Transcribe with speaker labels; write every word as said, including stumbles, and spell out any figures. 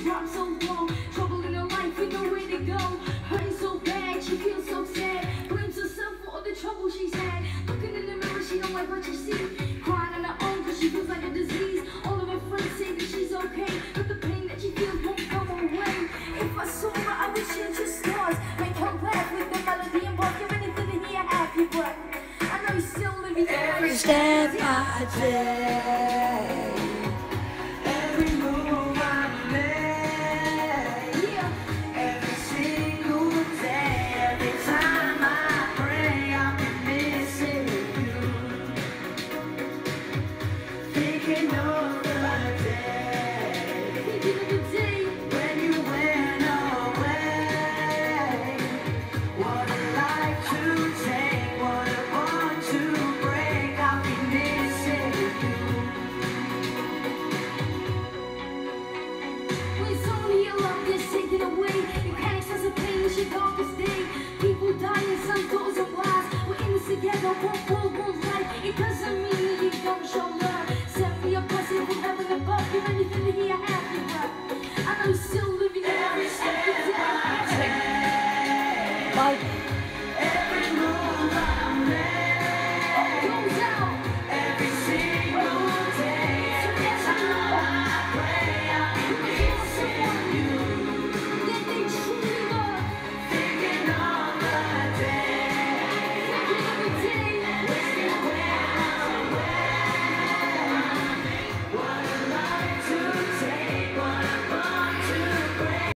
Speaker 1: she's dropped so low. Trouble in her life, ain't nowhere to go. Hurting so bad, she feels so sad. Blames herself for all the trouble she's had. Looking in the mirror, she don't like what she see. Crying on her own cause she feels like a disease. All of her friends say that she's okay, but the pain that she feels won't go away. If I saw her, I would change her stars. Make her laugh with the melody and bark. Give anything to hear happy breath. I know you're still living
Speaker 2: Every step I take.